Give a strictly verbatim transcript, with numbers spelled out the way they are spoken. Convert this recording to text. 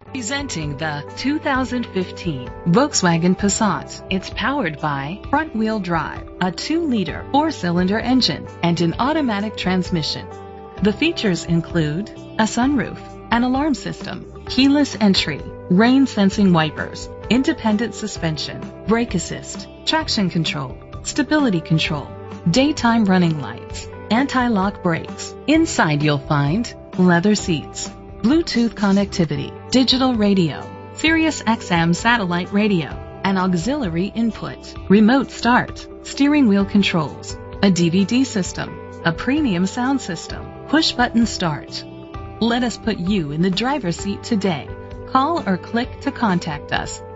Presenting the two thousand fifteen Volkswagen Passat. It's powered by front-wheel drive, a two liter four-cylinder engine, and an automatic transmission. The features include a sunroof, an alarm system, keyless entry, rain-sensing wipers, independent suspension, brake assist, traction control, stability control, daytime running lights, anti-lock brakes. Inside you'll find leather seats, Bluetooth connectivity, digital radio, Sirius X M satellite radio, an auxiliary input, remote start, steering wheel controls, a D V D system, a premium sound system, push button start. Let us put you in the driver's seat today. Call or click to contact us.